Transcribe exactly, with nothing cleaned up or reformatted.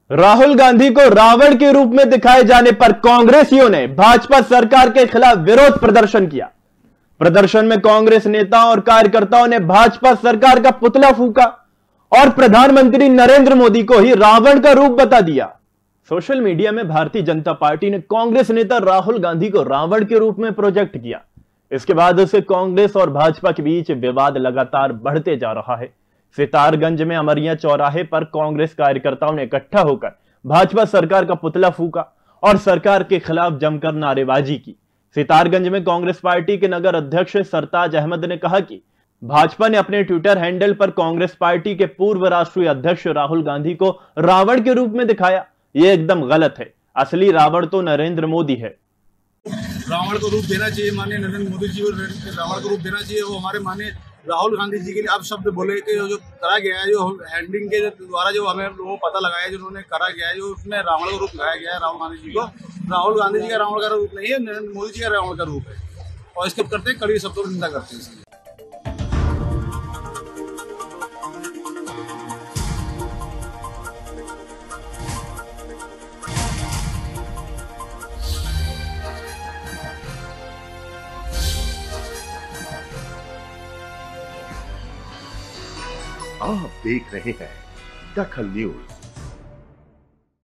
राहुल गांधी को रावण के रूप में दिखाए जाने पर कांग्रेसियों ने भाजपा सरकार के खिलाफ विरोध प्रदर्शन किया। प्रदर्शन में कांग्रेस नेताओं और कार्यकर्ताओं ने भाजपा सरकार का पुतला फूंका और प्रधानमंत्री नरेंद्र मोदी को ही रावण का रूप बता दिया। सोशल मीडिया में भारतीय जनता पार्टी ने कांग्रेस नेता राहुल गांधी को रावण के रूप में प्रोजेक्ट किया। इसके बाद से कांग्रेस और भाजपा के बीच विवाद लगातार बढ़ते जा रहा है। सितारगंज में अमरिया चौराहे पर कांग्रेस कार्यकर्ताओं ने इकट्ठा होकर भाजपा सरकार का पुतला फूंका और सरकार के खिलाफ जमकर नारेबाजी की। सितारगंज में कांग्रेस पार्टी के नगर अध्यक्ष सरताज अहमद ने कहा कि भाजपा ने अपने ट्विटर हैंडल पर कांग्रेस पार्टी के पूर्व राष्ट्रीय अध्यक्ष राहुल गांधी को रावण के रूप में दिखाया। यह एकदम गलत है। असली रावण तो नरेंद्र मोदी है। रावण को रूप देना चाहिए, माननीय नरेंद्र मोदी जी को रावण को रूप देना चाहिए। वो हमारे माननीय राहुल गांधी जी के लिए अब शब्द बोले कि जो करा गया है, जो हैंडलिंग के द्वारा जो हमें लोगों को पता लगाया है, जो उन्होंने करा गया है, जो उसमें रावण का रूप दिखाया गया है राहुल गांधी जी को। राहुल गांधी जी का रावण का रूप नहीं है, नरेंद्र मोदी जी का रावण का रूप है और इसके करते कड़ी शब्दों की निंदा करते हैं। आप देख रहे हैं दखल न्यूज।